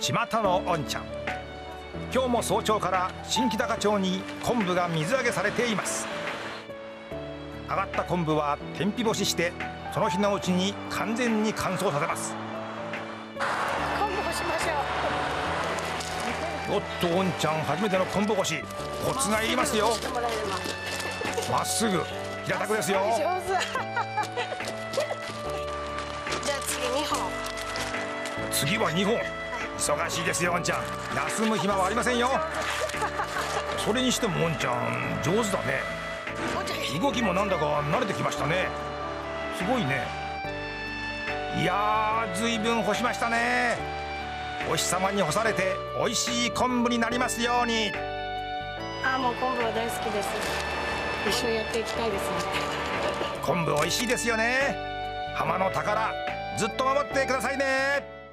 巷のおんちゃん。今日も早朝から新木高町に昆布が水揚げされています。揚がった昆布は天日干ししてその日のうちに完全に乾燥させます。 昆布干しましょう。 おっと、おんちゃん初めての昆布干し、コツがいりますよ。まっすぐ平たくですよ。 上手。じゃあ次2本。 次は2本。忙しいですよ、おんちゃん。休む暇はありませんよ。それにしてもおんちゃん上手だね。動きもなんだか慣れてきましたね。すごいね。いやー、ずいぶん干しましたね。お日様に干されて美味しい昆布になりますように。 もう昆布は大好きです。一緒にやっていきたいですね。 昆布美味しいですよね。浜の宝、ずっと守ってくださいね。